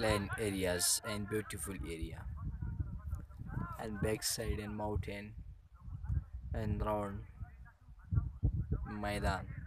plain areas and beautiful area and backside and mountain and round Maidan.